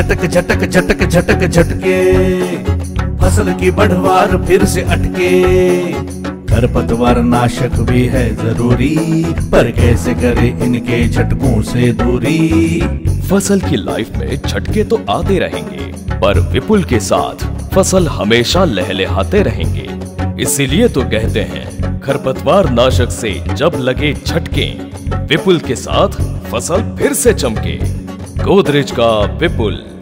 झटक झटक झटक झटक झटके, फसल की बढ़वार फिर से अटके। खरपतवार नाशक भी है जरूरी, पर कैसे करे इनके झटकों से दूरी। फसल की लाइफ में झटके तो आते रहेंगे, पर विपुल के साथ फसल हमेशा लहलहाते रहेंगे। इसीलिए तो कहते हैं खरपतवार नाशक से जब लगे झटके, विपुल के साथ फसल फिर से चमके। गोदरेज का विपुल।